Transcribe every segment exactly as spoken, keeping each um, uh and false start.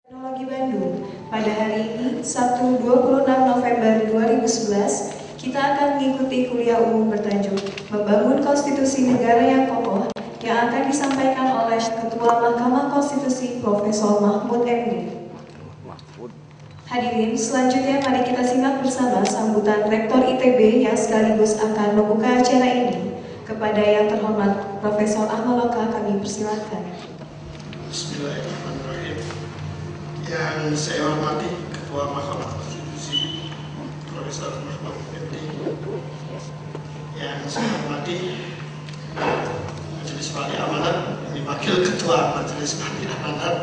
Teknologi Bandung. Pada hari ini, Sabtu dua puluh enam November dua ribu sebelas, kita akan mengikuti kuliah umum bertajuk Membangun Konstitusi Negara yang Kokoh yang akan disampaikan oleh Ketua Mahkamah Konstitusi Profesor Mahfud M D. Hadirin, selanjutnya mari kita simak bersama sambutan Rektor I T B yang sekaligus akan membuka acara ini. Kepada yang terhormat Profesor Ahmad Loka, kami persilakan. Bismillahirrahmanirrahim. Yang saya hormati Ketua Mahkamah Konstitusi Profesor Mahfud M D, yang saya hormati Majelis Wali Amanat, ini Wakil Ketua Majelis Wali Amanat,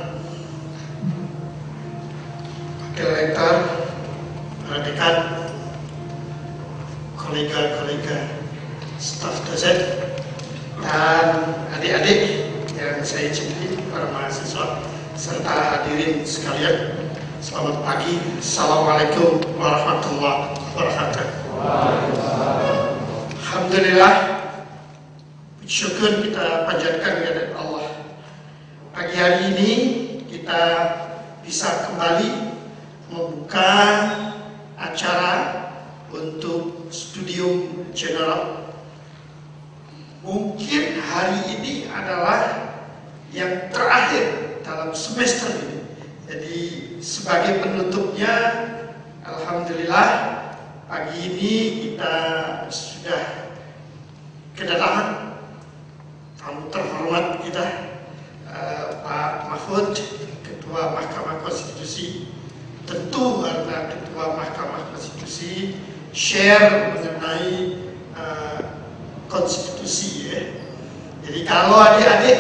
Wakil Rektor, para dekan, kolega-kolega staf dosen, dan adik-adik yang saya cintai, para mahasiswa serta hadirin sekalian, selamat pagi. Assalamualaikum warahmatullahi wabarakatuh. Alhamdulillah, syukur kita panjatkan kepada Allah. Pagi hari ini kita bisa kembali membuka acara untuk studium general. Mungkin hari ini adalah yang terakhir dalam semester ini. Jadi sebagai penutupnya, alhamdulillah pagi ini kita sudah kedatangan tamu terhormat kita, uh, Pak Mahfud, Ketua Mahkamah Konstitusi. Tentu karena Ketua Mahkamah Konstitusi share mengenai uh, konstitusi, ya. Jadi kalau adik-adik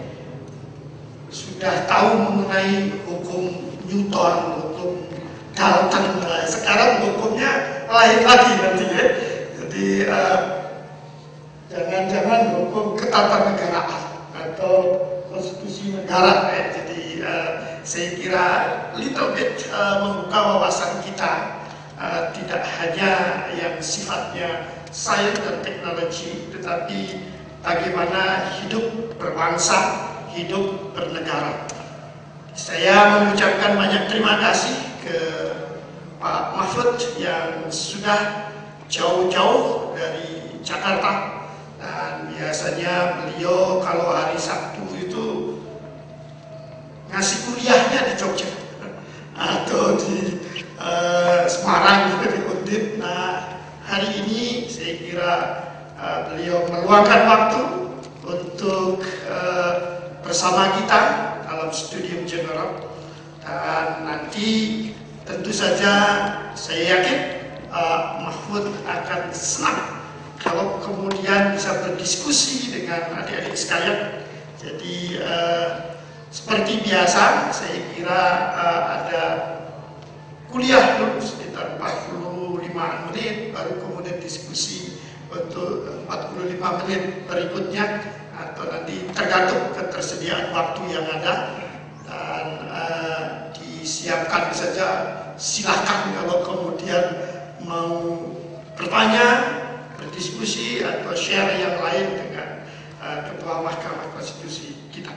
sudah tahu mengenai hukum Newton, hukum Dalton, nah, sekarang hukumnya lain lagi nanti, ya. Jadi jangan-jangan uh, hukum ketatanegaraan atau konstitusi negara, ya. Jadi uh, saya kira little bit uh, membuka wawasan kita, uh, tidak hanya yang sifatnya sains dan teknologi, tetapi bagaimana hidup berbangsa, hidup bernegara. Saya mengucapkan banyak terima kasih ke Pak Mahfud yang sudah jauh-jauh dari Jakarta, dan biasanya beliau kalau hari Sabtu itu ngasih kuliahnya di Jogja atau di uh, Semarang, di Undip. Nah, hari ini saya kira uh, beliau meluangkan waktu untuk uh, bersama kita dalam studium general, dan nanti tentu saja saya yakin uh, Mahfud akan senang kalau kemudian bisa berdiskusi dengan adik-adik sekalian. Jadi uh, seperti biasa, saya kira uh, ada kuliah dulu sekitar empat puluh lima menit, baru kemudian diskusi untuk empat puluh lima menit berikutnya, atau nanti tergantung ketersediaan waktu yang ada, dan uh, disiapkan saja. Silakan kalau kemudian mau bertanya, berdiskusi, atau share yang lain dengan uh, Ketua Mahkamah Konstitusi kita.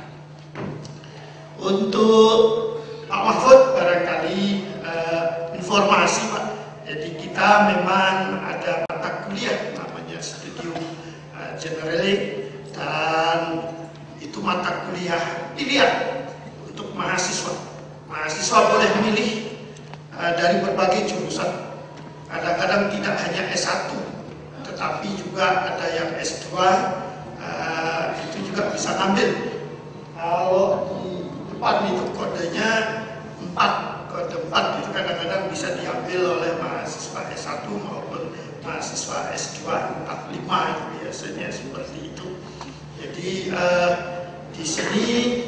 Untuk Pak Mahfud barangkali uh, informasi, Pak. Jadi kita memang ada mata kuliah namanya studium uh, generale, dan itu mata kuliah pilihan untuk mahasiswa. Mahasiswa boleh memilih uh, dari berbagai jurusan. Kadang-kadang tidak hanya S satu, tetapi juga ada yang S dua, uh, itu juga bisa ambil. Kalau di depan itu kodenya empat, kode empat itu kadang-kadang bisa diambil oleh mahasiswa S satu maupun mahasiswa S dua, empat lima itu biasanya seperti itu. Jadi uh, di sini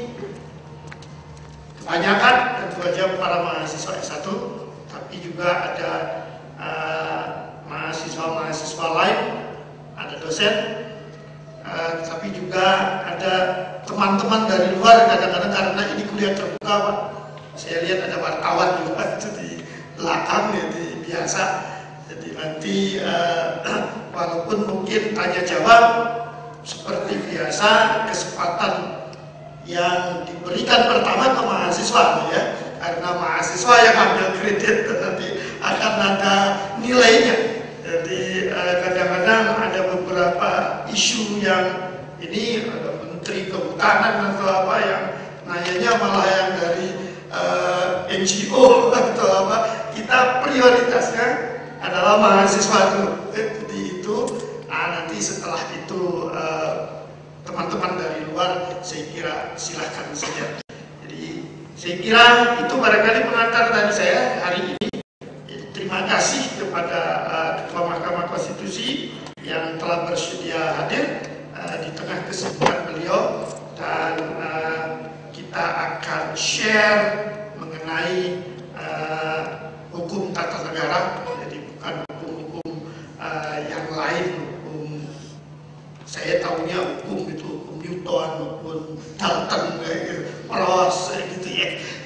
kebanyakan tentu saja para mahasiswa S satu, tapi juga ada uh, mahasiswa-mahasiswa lain, ada dosen, uh, tapi juga ada teman-teman dari luar. Kadang-kadang karena ini kuliah terbuka, Pak, saya lihat ada wartawan juga itu di belakang, jadi biasa. Jadi nanti uh, walaupun mungkin tanya jawab seperti biasa, kesempatan yang diberikan pertama ke mahasiswa, ya, karena mahasiswa yang ambil kredit, tetapi akan ada nilainya. Jadi kadang-kadang ada beberapa isu yang ini ada menteri kehutanan atau apa yang nanyanya malah yang dari uh, N G O atau apa. Kita prioritasnya adalah mahasiswa dulu. Jadi itu nah, nanti setelah itu teman-teman uh, dari luar saya kira silahkan saja. Jadi saya kira itu barangkali pengantar dari saya hari ini. Terima kasih kepada uh, Ketua Mahkamah Konstitusi yang telah bersedia hadir uh, di tengah kesibukan beliau, dan uh, kita akan share mengenai uh, hukum tata negara, jadi bukan hukum-hukum uh, yang lain. Hukum saya tahunya hukum itu hukum Newton maupun Dalton kayak gitu, Rawls gitu ya.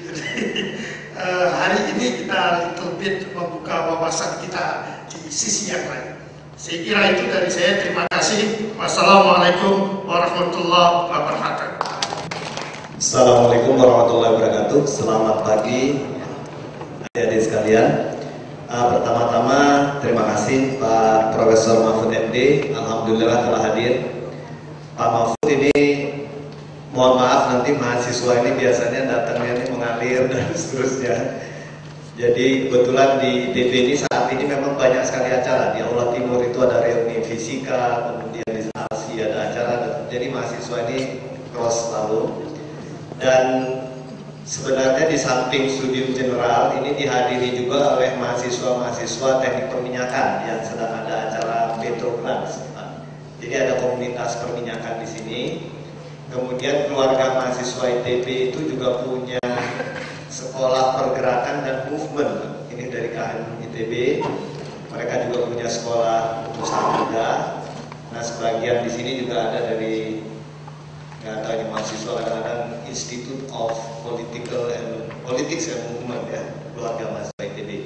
Uh, hari ini kita little bit membuka wawasan kita di sisi yang lain. Saya kira itu dari saya. Terima kasih. Wassalamualaikum warahmatullahi wabarakatuh. Assalamualaikum warahmatullahi wabarakatuh. Selamat pagi adik-adik sekalian. Uh, Pertama-tama terima kasih Pak Profesor Mahfud M D. Alhamdulillah telah hadir. Pak Mahfud ini, mohon maaf nanti mahasiswa ini biasanya datangnya ini mengalir dan seterusnya. Jadi kebetulan di I T B ini saat ini memang banyak sekali acara. Di Aula Timur itu ada reuni fisika, kemudian di Alsi ada acara. Jadi mahasiswa ini cross selalu. Dan sebenarnya di samping studium general ini dihadiri juga oleh mahasiswa-mahasiswa teknik perminyakan yang sedang ada acara Petrobras. Jadi ada komunitas perminyakan di sini. Kemudian keluarga mahasiswa I T B itu juga punya sekolah pergerakan dan movement. Ini dari K M I T B. Mereka juga punya sekolah usaha muda. Nah, sebagian di sini juga ada dari nggak tahu ini mahasiswa kadang-kadang Institute of Political and Politics and Movement ya, keluarga mahasiswa I T B.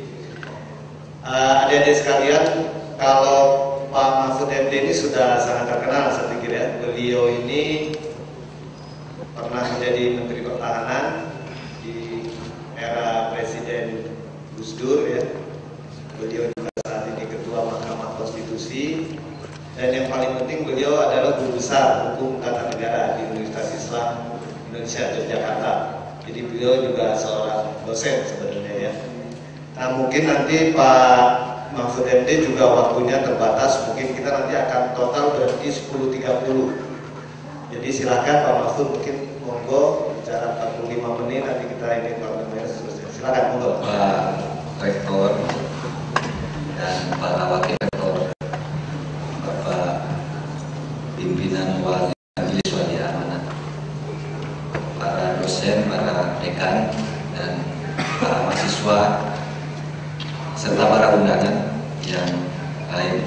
Uh, adik-adik sekalian, kalau Pak Mahfud M D ini sudah sangat terkenal saya pikir ya. Beliau ini pernah menjadi Menteri Pertahanan di era Presiden Gus Dur ya. Beliau juga saat ini Ketua Mahkamah Konstitusi, dan yang paling penting beliau adalah guru besar hukum tata negara di Universitas Islam Indonesia Yogyakarta. Jadi beliau juga seorang dosen sebenarnya ya. Nah, mungkin nanti Pak Mahfud M D juga waktunya terbatas, mungkin kita nanti akan total berarti sepuluh tiga puluh. Jadi silakan Pak Mahfud, mungkin monggo bicara empat puluh lima menit, nanti kita ini parlemen seterusnya. Silakan monggo. Pak Rektor dan para wakil rektor, Bapak pimpinan wali majelis wali amanat, para dosen, para dekan, dan para mahasiswa, serta para undangan yang lain.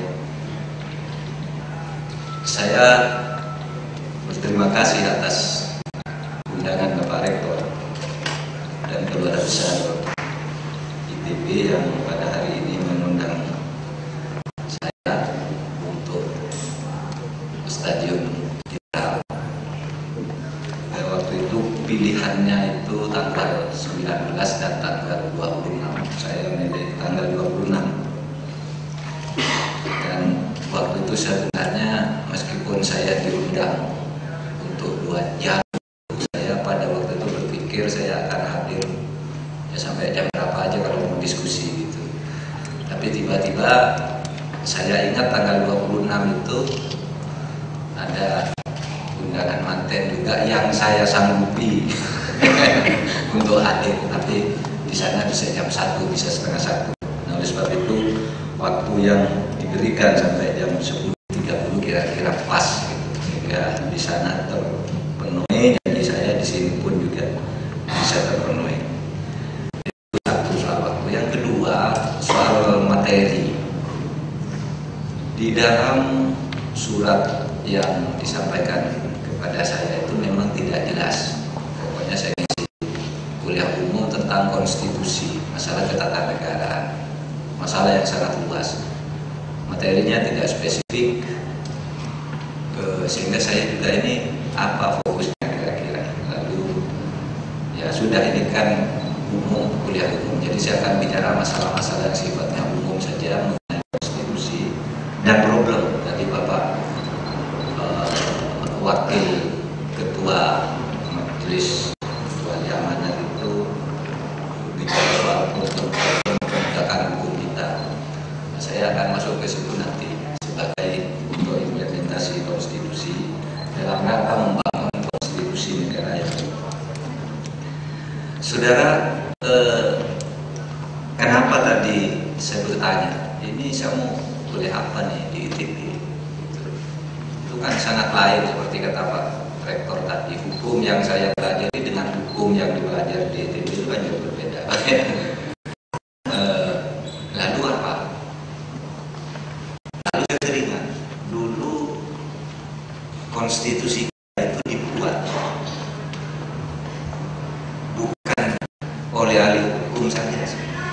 Saya berterima kasih atas undangan Bapak Rektor dan keluarga besar I T B yang pada hari ini mengundang saya untuk stadion kita. Pada waktu itu pilihannya itu tanggal sembilan belas dan tanggal dua puluh enam. Saya memilih tanggal dua puluh enam. Dan waktu itu sebenarnya meskipun saya diundang untuk dua jam, saya pada waktu itu berpikir saya akan hadir ya sampai jam berapa aja kalau mau diskusi gitu. Tapi tiba-tiba saya ingat tanggal dua puluh enam itu ada undangan manten juga yang saya sanggupi untuk hadir, tapi di sana bisa jam satu, bisa setengah satu. Nah, oleh sebab itu waktu yang diberikan sampai jam sepuluh tiga puluh kira-kira pas gitu. Sehingga di sana terpenuhi, jadi saya di sini pun juga bisa terpenuhi. Itu satu soal waktu. Yang kedua, soal materi. Di dalam surat yang disampaikan kepada saya itu memang tidak jelas. Pokoknya saya isi kuliah umum tentang konstitusi, masalah ketatanegaraan, masalah yang sangat luas. Materinya tidak spesifik, eh, sehingga saya juga ini apa fokusnya kira-kira. Lalu ya sudah, ini kan umum, dan problem dari Bapak uh, Wakil Ketua Majelis Wali Amanat itu bicara soal problem penegakan hukum kita. Nah, saya akan masuk ke situ nanti sebagai untuk implementasi konstitusi dalam rangka membangun konstitusi negara yang baik. Saudara, eh, kenapa tadi saya bertanya, ini saya mau boleh apa nih di I T B? Itu kan sangat lain seperti kata Pak Rektor tadi. Hukum yang saya pelajari dengan hukum yang dipelajari di I T B itu kan jauh berbeda. eh, lalu apa? Lalu saya teringat dulu konstitusi kita itu dibuat bukan oleh ahli hukum saja.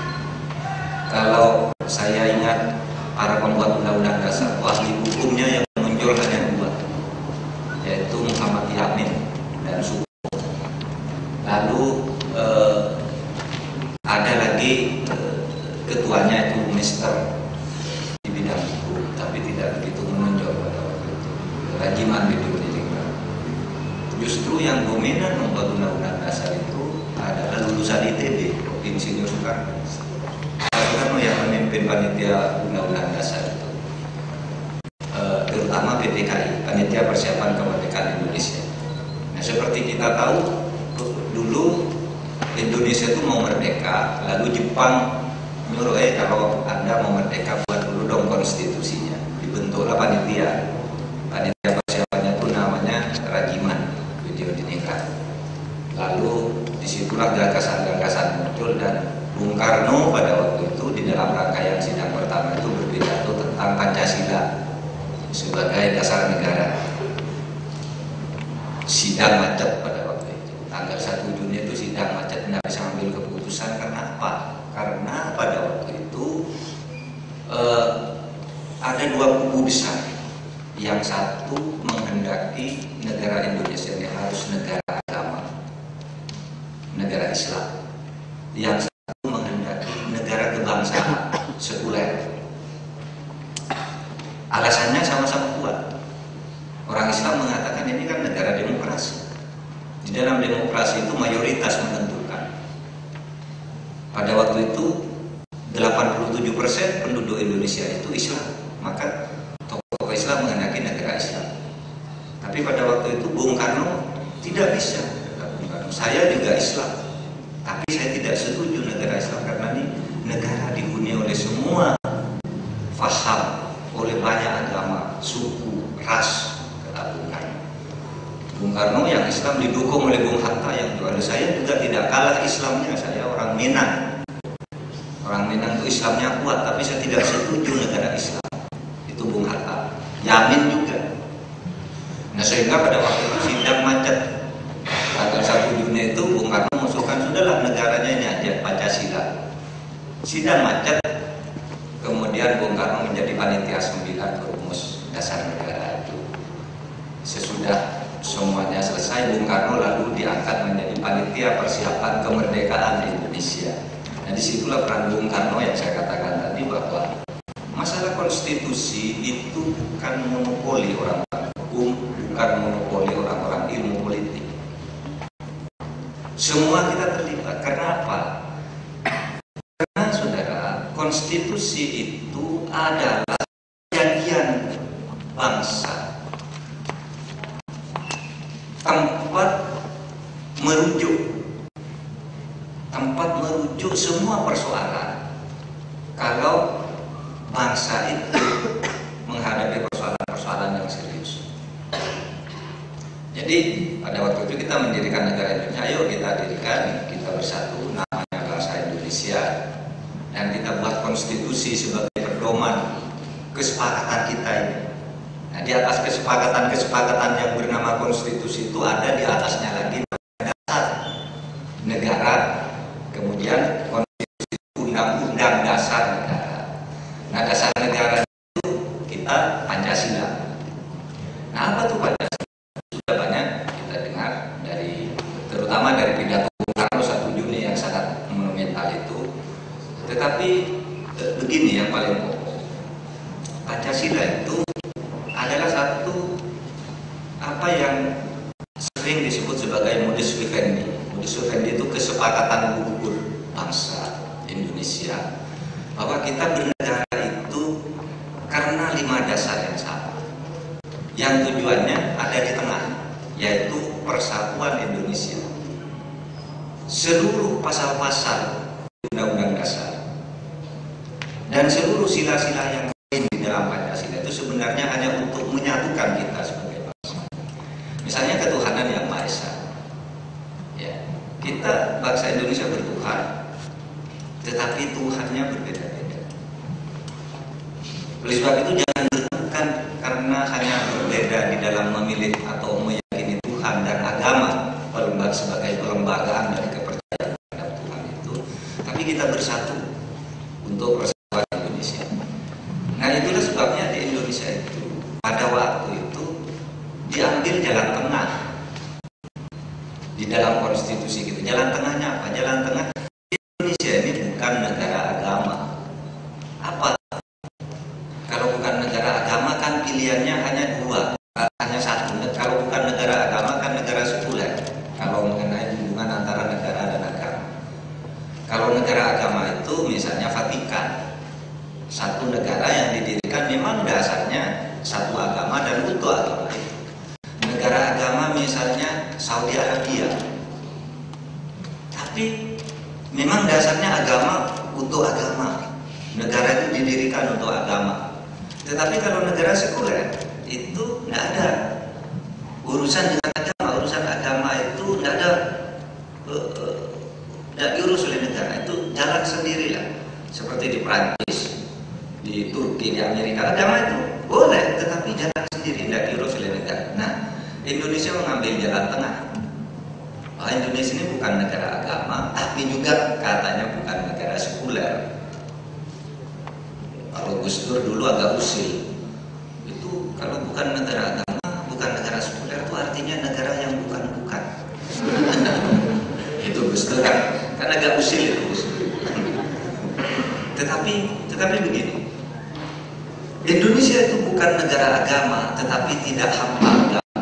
Kalau saya ingat para pembuat undang-undang dasar, ahli hukumnya yang muncul hanya dua, yaitu Muhammad Yamin dan Suko. Lalu eh, ada lagi eh, ketuanya itu Mister di bidang hukum, tapi tidak begitu menonjol pada waktu itu. Rajiman Bidulilingga. Justru yang dominan membuat undang-undang dasar itu adalah lulusan I T B, Insinyur Soekarno. Soekarno yang memimpin panitia undang-undang dasar itu, e, terutama P P K I, Panitia Persiapan Kemerdekaan Indonesia. Nah, seperti kita tahu, dulu Indonesia itu mau merdeka, lalu Jepang nyuruh, eh kalau Anda mau merdeka buat dulu dong konstitusinya. Dibentuklah panitia. Panitia persiapannya itu namanya Rajiman Widodiningrat. Lalu disitulah gagasan-gagasan muncul dan Bung Karno pada waktu itu di dalam rangkaian sidang pertama itu berpidato tentang Pancasila sebagai dasar negara. Sidang macet pada waktu itu, tanggal satu Juni itu sidang macet, tidak bisa ambil keputusan. Karena apa? Karena pada waktu itu eh, ada dua kubu besar. Yang satu menghendaki negara Indonesia ini harus negara agama, negara Islam. Yang satu menghendaki negara kebangsaan, sekuler. Alasannya sama-sama kuat. Orang Islam mengatakan ini kan negara demokrasi. Di dalam demokrasi itu mayoritas menentukan. Pada waktu itu delapan puluh tujuh persen penduduk Indonesia itu Islam. Maka tokoh Islam menghendaki negara Islam. Tapi pada waktu itu Bung Karno tidak bisa. Bung Karno, saya juga Islam, tapi saya tidak setuju negara Islam karena ini negara dihuni oleh semua faham, oleh banyak agama, suku, ras, kata Bung Karno. Bung Karno yang Islam didukung oleh Bung Hatta yang juga. Saya juga tidak kalah Islamnya, saya orang Minang. Orang Minang itu Islamnya kuat, tapi saya tidak setuju negara Islam. Itu Bung Hatta. Yamin juga. Nah, sehingga pada waktu itu sidang macet. Tanggal satu Juni itu Bung Karno mengusulkan sudahlah negaranya ini aja Pancasila. Sidang macet. Kemudian Bung Karno menjadi panitia sembilan perumus dasar negara itu. Sesudah semuanya selesai, Bung Karno lalu diangkat menjadi panitia persiapan kemerdekaan Indonesia. Nah, disitulah peran Bung Karno yang saya katakan tadi bahwa masalah konstitusi itu bukan monopoli orang-orang hukum, bukan monopoli orang-orang ilmu politik. Semua kita terlibat. Karena apa? Karena saudara, konstitusi itu adalah perjanjian bangsa, tempat merujuk, tempat merujuk semua persoalan. Kalau bangsa itu menghadapi persoalan-persoalan yang serius. Jadi pada waktu itu kita mendirikan negara Indonesia. Ayo kita dirikan, kita bersatu, namanya bangsa Indonesia, dan kita buat konstitusi sebagai pedoman kesepakatan kita ini. Nah, di atas kesepakatan-kesepakatan yang bernama konstitusi itu ada di atasnya lagi dasar negara, kemudian konstitusi undang-undang dasar negara. Nah, dasar negara itu kita Pancasila. Nah, apa tuh Pancasila? Sudah banyak kita dengar dari, terutama dari pidato Bung Karno satu Juni yang sangat monumental itu. Tetapi begini yang paling pokok, Pancasila Pancasila itu adalah satu apa yang sering disebut sebagai modus vivendi. Modus vivendi itu kesepakatan gugur bangsa Indonesia, bahwa kita bernegara itu karena lima dasar yang sama, yang tujuannya ada di tengah, yaitu persatuan Indonesia. Seluruh pasal-pasal Undang-Undang Dasar dan seluruh sila-sila yang lain di dalam Pancasila itu sebenarnya hanya untuk menyatukan kita sebagai bangsa. Misalnya ketuhanan yang Maha Esa. Ya, kita bangsa Indonesia bertuhan, tetapi Tuhannya berbeda-beda. Oleh sebab itu jangan bertuhan karena hanya berbeda di dalam memilih atau meyakini Tuhan dan agama sebagai pelembagaan dari kepercayaan terhadap Tuhan itu, tapi kita bersatu untuk persatuan Indonesia. Nah, itulah sebabnya di Indonesia itu pada waktu itu diambil jalan tengah di dalam konstitusi kita. Jalan tengahnya apa? Jalan tengah Indonesia ini bukan negara agama. Apa? Kalau bukan negara agama kan pilihannya hanya dua, hanya satu. Kalau bukan negara agama kan negara sekuler. Kalau mengenai hubungan antara negara dan agama. Kalau negara agama itu misalnya Vatikan, satu negara yang didirikan memang dasarnya satu agama dan untuk agama itu. Negara agama misalnya Saudi Arabia, tapi memang dasarnya agama untuk agama. Negara itu didirikan untuk agama. Tetapi kalau negara sekuler itu tidak ada urusan dengan agama, urusan agama itu tidak ada, tidak uh, uh, diurus oleh negara, itu jalan sendirilah. Seperti di Prancis, di Turki, di Amerika, agama itu boleh, tetapi jalan sendiri, tidak diurus oleh negara. Nah, Indonesia mengambil jalan tengah. Bahwa Indonesia ini bukan negara agama, tapi juga katanya bukan negara sekuler. Kalau Gus Dur dulu agak usil, itu kalau bukan negara agama, bukan negara sekuler, itu artinya negara yang bukan-bukan. Itu Gus Dur kan, kan agak usil itu Gus Dur. Tetapi, tetapi begini, Indonesia itu bukan negara agama, tetapi tidak hampa agama.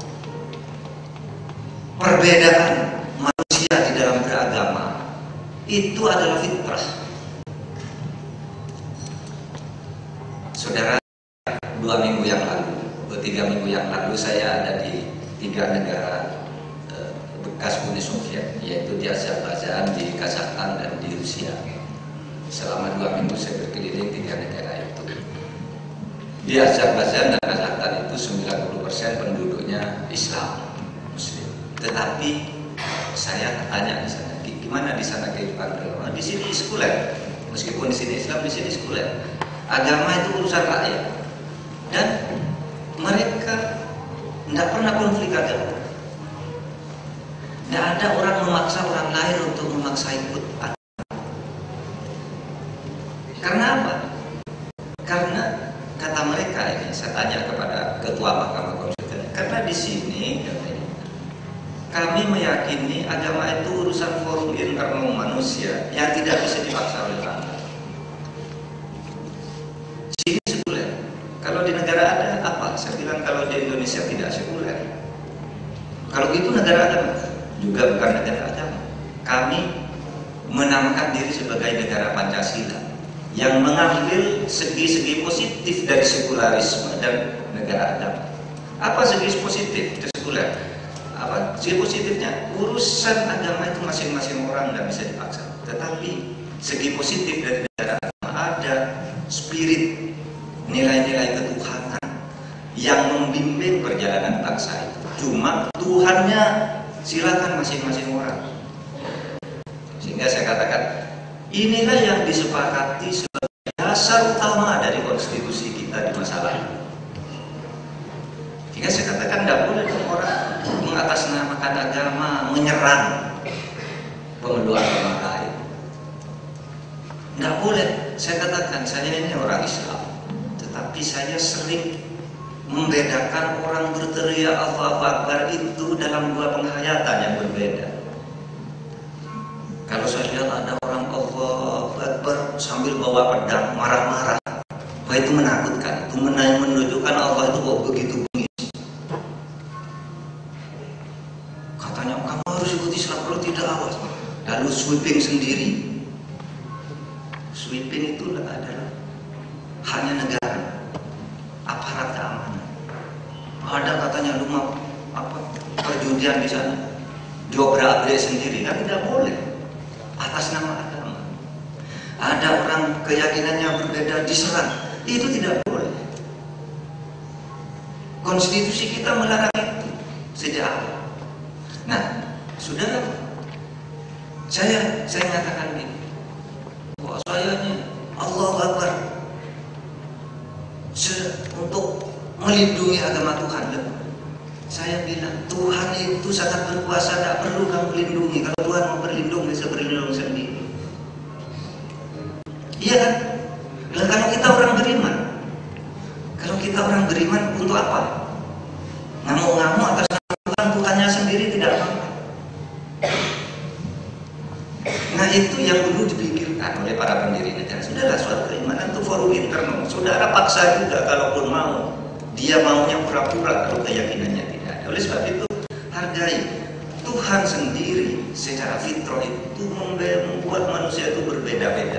Perbedaan manusia di dalam beragama itu adalah fitrah. Saudara, dua minggu yang lalu, atau tiga minggu yang lalu saya ada di tiga negara eh, bekas Uni Soviet, yaitu di Azerbaijan, di Kazakhstan, dan di Rusia. Selama dua minggu saya berkeliling tiga negara itu. Di Azerbaijan dan Kazakhstan itu sembilan puluh persen penduduknya Islam, Muslim. Tetapi saya tanya di sana, gimana di sana kehidupan beragama? Di sini sekuler, meskipun di sini Islam, di sini sekuler. Agama itu urusan rakyat, dan mereka tidak pernah konflik agama. Tidak ada orang memaksa orang lain untuk memaksa ikut agama. Karena apa? Karena kata mereka ini, saya tanya kepada ketua Mahkamah Konstitusi, karena di sini katanya, kami meyakini agama itu urusan forum internal manusia yang tidak bisa dipaksa oleh orang. Sini sekuler. Kalau di negara ada apa? Saya bilang kalau di Indonesia tidak sekuler. Kalau itu negara agama, juga bukan negara agama. Kami menamakan diri sebagai negara Pancasila yang mengambil segi-segi positif dari sekularisme dan negara agama. Apa segi positif dari sekuler? Apa segi positifnya? Urusan agama itu masing-masing orang tidak bisa dipaksa. Tetapi segi positif dari negara agama ada spirit, nilai-nilai ketuhanan yang membimbing perjalanan bangsa itu. Cuma Tuhannya silakan masing-masing orang. Sehingga saya katakan inilah yang disepakati sebagai dasar utama dari konstitusi kita di masa lalu. Sehingga saya katakan tidak boleh orang mengatasnamakan agama menyerang pemeluk agama lain. Tidak boleh. Saya katakan saya ini orang Islam, tetapi saya sering membedakan orang berteriak Allahu Akbar itu dalam dua penghayatan yang berbeda. Kalau saya lihat ada orang Allahu Akbar sambil bawa pedang marah-marah, Wah, itu menakutkan, itu menunjukkan Allah itu kok begitu bengis. Katanya kamu harus ikuti Islam, kalau tidak awas. Lalu sweeping sendiri. Sweeping itu adalah hanya negara, aparat keamanan. Ada katanya lu mau apa perjudian di sana, diobrak-abrik sendiri, kan tidak boleh atas nama agama. Ada orang keyakinannya berbeda diserang, itu tidak boleh. Konstitusi kita melarang itu sejak awal. Nah, saudara, saya saya mengatakan ini, wah saya ini Allahu Akbar untuk melindungi agama Tuhan. Saya bilang Tuhan itu sangat berkuasa, tidak perlu kamu lindungi. Kalau Tuhan mau berlindung bisa berlindung sendiri. Iya kan? Dan kalau kita orang beriman, kalau kita orang beriman untuk apa? Ngamuk-ngamuk atas nama Tuhan, Tuhannya sendiri tidak mampu. Nah itu yang perlu dipikirkan oleh para pendiri negara. Sudahlah, suatu keimanan itu forum internal. Saudara paksa juga kalaupun mau. Dia maunya pura-pura kalau keyakinannya tidak ada. Oleh sebab itu hargai Tuhan sendiri secara fitrah itu membuat manusia itu berbeda-beda.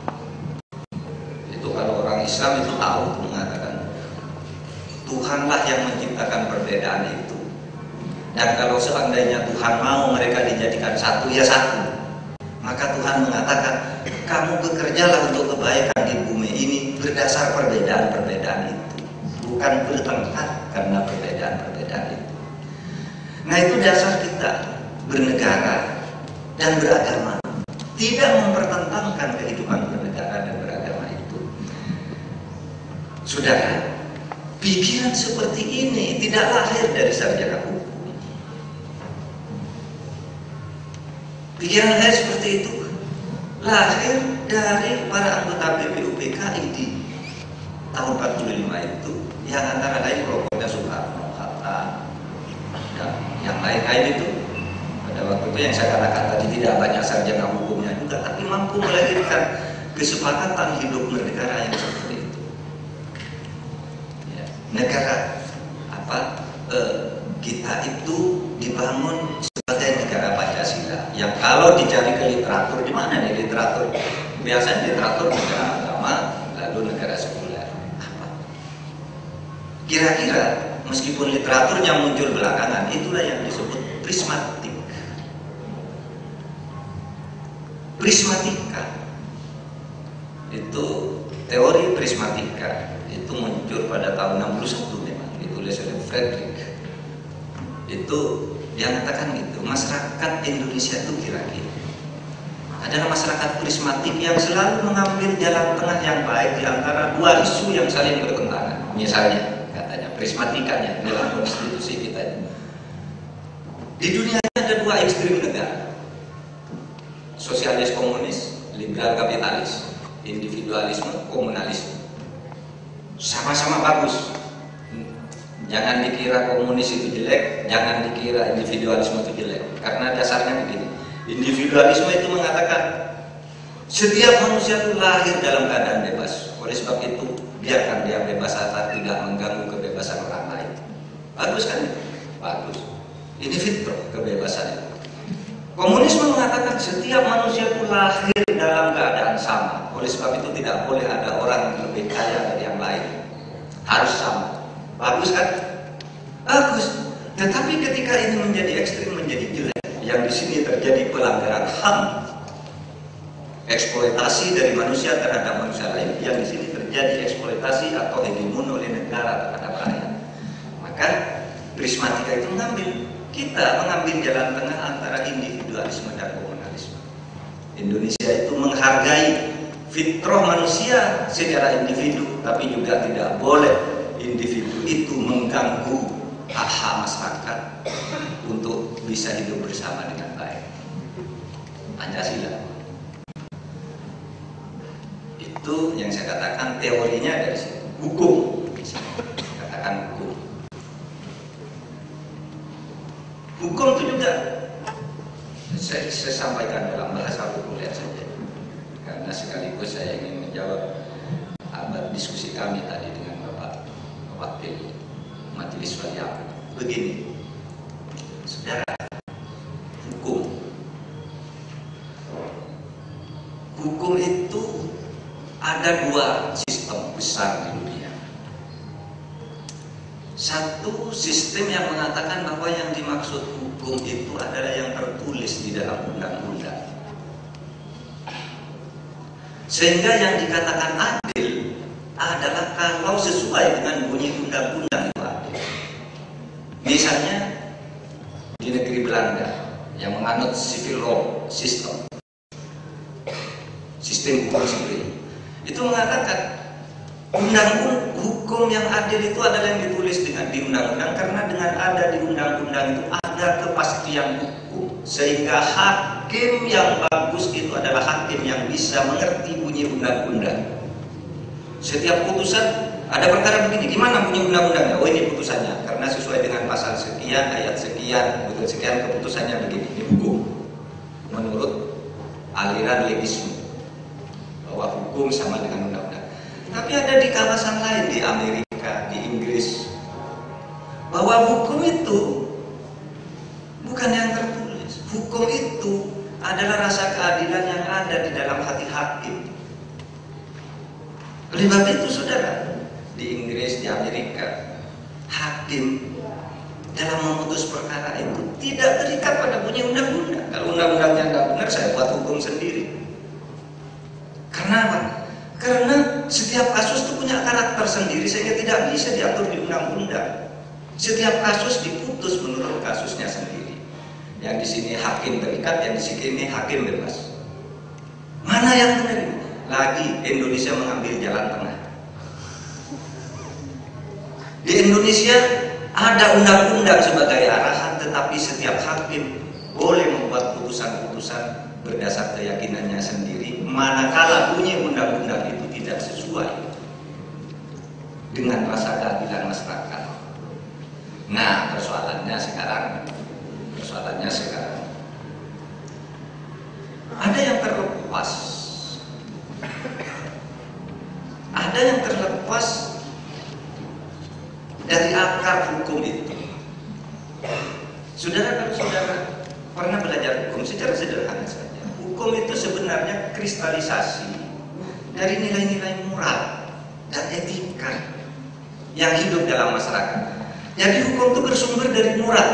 Itu kalau orang Islam itu tahu itu mengatakan Tuhanlah yang menciptakan perbedaan itu. Dan kalau seandainya Tuhan mau mereka dijadikan satu, ya satu. Maka Tuhan mengatakan kamu bekerjalah untuk kebaikan di bumi ini berdasar perbedaan-perbedaan itu, bukan bertengkar karena perbedaan-perbedaan itu. Nah itu dasar kita bernegara dan beragama, tidak mempertentangkan kehidupan bernegara dan beragama itu. Saudara, pikiran seperti ini tidak lahir dari sarjana hukum. Pikiran lahir seperti itu lahir dari para anggota B P U P K I di tahun empat puluh lima itu, yang antara lain kelompoknya Soekarno, Hatta, dan yang lain-lain itu. Pada waktu itu yang saya katakan tadi tidak banyak sarjana hukumnya juga, tapi mampu melahirkan kesepakatan hidup bernegara yang seperti itu. Ya, negara apa eh, kita itu dibangun sebagai negara Pancasila, yang kalau dicari ke literatur, di mana nih literatur? Biasanya literatur negara agama, lalu negara sekuler. Kira-kira meskipun literaturnya muncul belakangan, itulah yang disebut prismatik. Prismatika itu teori prismatika itu muncul pada tahun enam puluh satu memang ditulis oleh Frederick. Itu dia katakan gitu, masyarakat Indonesia itu kira-kira adalah masyarakat prismatik yang selalu mengambil jalan tengah yang baik di antara dua isu yang saling bertentangan. Misalnya katanya prismatikanya dalam konstitusi kita di dunia ada dua ekstrim negara, sosialis komunis, liberal kapitalis, individualisme, komunalisme. Sama-sama bagus. Jangan dikira komunis itu jelek, jangan dikira individualisme itu jelek. Karena dasarnya begini, individualisme itu mengatakan setiap manusia itu lahir dalam keadaan bebas. Oleh sebab itu biarkan dia bebas asal tidak mengganggu kebebasan orang lain. Bagus kan? Bagus. Ini fitrah kebebasan itu. Komunisme mengatakan setiap manusia itu lahir dalam keadaan sama. Oleh sebab itu tidak boleh ada orang yang lebih kaya dari yang lain. Harus sama. Bagus kan? Bagus. Tetapi ketika ini menjadi ekstrim, menjadi jelek, yang di sini terjadi pelanggaran H A M, eksploitasi dari manusia terhadap manusia lain, yang di sini terjadi eksploitasi atau hegemon oleh negara terhadap rakyat. Maka prismatika itu mengambil, kita mengambil jalan tengah antara individualisme dan komunalisme. Indonesia itu menghargai fitrah manusia secara individu, tapi juga tidak boleh individu itu mengganggu hak-hak masyarakat untuk bisa hidup bersama dengan baik. Pancasila itu yang saya katakan teorinya dari situ. Hukum, katakan hukum. Hukum itu juga saya, saya sampaikan dalam bahasa populer saja, karena sekaligus saya ingin menjawab abad diskusi kami tadi dengan Bapak Wakil Majelis Wali Amri. Begini, saudara, hukum hukum itu ada dua sistem besar di dunia. Satu sistem yang mengatakan bahwa yang dimaksud hukum itu adalah yang tertulis di dalam undang-undang, sehingga yang dikatakan adil adalah kalau sesuai dengan bunyi undang-undang itu adil. Misalnya di negeri Belanda yang menganut civil law system, sistem hukum sipil, itu mengatakan undang hukum yang adil itu adalah yang ditulis dengan di undang-undang, karena dengan ada di undang-undang itu ada kepastian hukum, sehingga hakim yang bagus itu adalah hakim yang bisa mengerti bunyi undang-undang. Setiap putusan ada perkara begini, gimana bunyi undang-undangnya? Oh, ini putusannya karena sesuai dengan pasal sekian, ayat sekian, butuh sekian, keputusannya begini. Ini hukum menurut aliran legisme, bahwa hukum sama dengan undang-undang. Tapi ada di kawasan lain, di Amerika, di Inggris, bahwa hukum itu bukan yang tertulis. Hukum itu adalah rasa keadilan yang ada di dalam hati hakim. Oleh sebab itu, saudara, di Inggris, di Amerika, hakim dalam memutus perkara itu tidak terikat pada bunyi undang-undang. Kalau undang-undangnya tidak benar, saya buat hukum sendiri. Karena apa? Karena setiap kasus itu punya karakter sendiri, sehingga tidak bisa diatur di undang-undang. Setiap kasus diputus menurut kasusnya sendiri. Yang di sini hakim terikat, yang di sini hakim bebas. Mana yang benar? Lagi Indonesia mengambil jalan tengah. Di Indonesia ada undang-undang sebagai arahan, tetapi setiap hakim boleh membuat putusan-putusan berdasar keyakinannya sendiri, manakala bunyi undang-undang itu tidak sesuai dengan rasa keadilan masyarakat. Nah, persoalannya sekarang, persoalannya sekarang ada yang terlepas, ada yang terlepas dari akar hukum itu. Saudara, kalau saudara pernah belajar hukum secara sederhana saja, hukum itu sebenarnya kristalisasi dari nilai-nilai moral dan etika yang hidup dalam masyarakat. Jadi hukum itu bersumber dari moral.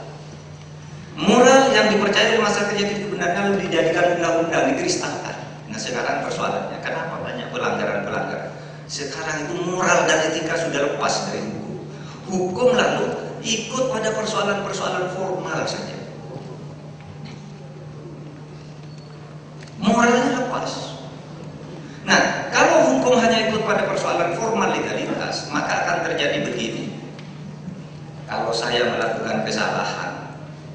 Moral yang dipercaya oleh masyarakat itu benarnya lalu dijadikan undang-undang, dikristalkan. Nah, sekarang persoalannya, kenapa banyak pelanggaran-pelanggaran? Sekarang itu moral dan etika sudah lepas dari hukum. Hukum lalu ikut pada persoalan-persoalan formal saja. Moralnya lepas. Nah, kalau hukum hanya ikut pada persoalan formal legalitas, maka akan terjadi begini. Kalau saya melakukan kesalahan,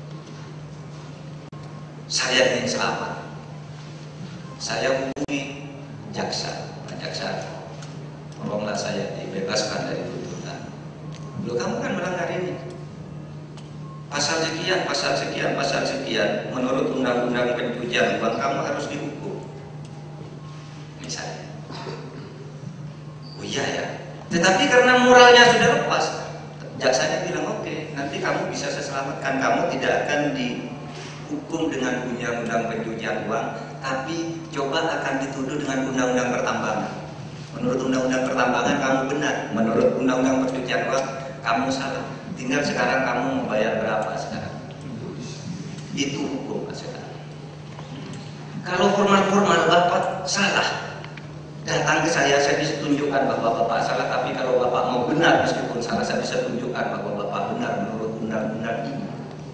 saya ingin selamat, saya hubungi jaksa, Pak jaksa, tolonglah saya dibebaskan dari tuntutan. Loh, kamu kan melanggar ini. Pasal sekian, pasal sekian, pasal sekian, menurut undang-undang pencucian uang kamu harus dihukum. Misalnya. Oh iya ya. Tetapi karena moralnya sudah lepas, jaksanya bilang oke, okay, nanti kamu bisa saya selamatkan, kamu tidak akan dihukum dengan undang-undang pencucian uang, tapi coba akan dituduh dengan undang-undang pertambangan. Menurut undang-undang pertambangan kamu benar, menurut undang-undang pencucian uang kamu salah. Tinggal sekarang kamu membayar berapa sekarang? Itu hukum sekarang. Kalau formal-formal Bapak salah, datang ke saya, saya bisa tunjukkan bahwa Bapak salah. Tapi kalau Bapak mau benar meskipun salah, saya bisa tunjukkan bahwa Bapak benar menurut undang-undang ini.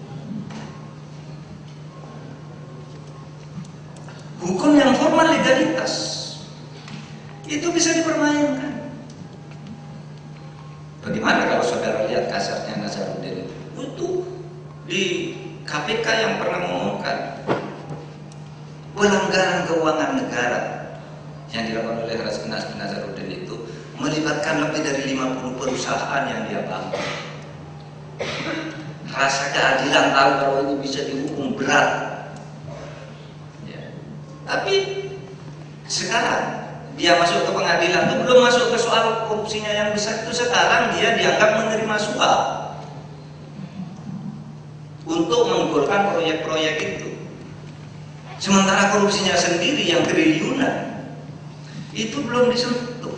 Hukum yang formal legalitas itu bisa dipermainkan. Bagaimana kalau saudara lihat kasarnya Nazarudin itu di K P K yang pernah mengumumkan pelanggaran keuangan negara yang dilakukan oleh Nazarudin itu melibatkan lebih dari lima puluh perusahaan yang dia bangun. Rasa keadilan tahu kalau ini bisa dihukum berat. Ya. Tapi sekarang dia masuk ke pengadilan itu belum masuk ke soal korupsinya yang besar itu, sekarang dia dianggap menerima suap untuk menggolkan proyek-proyek itu. Sementara korupsinya sendiri yang triliunan itu belum disentuh.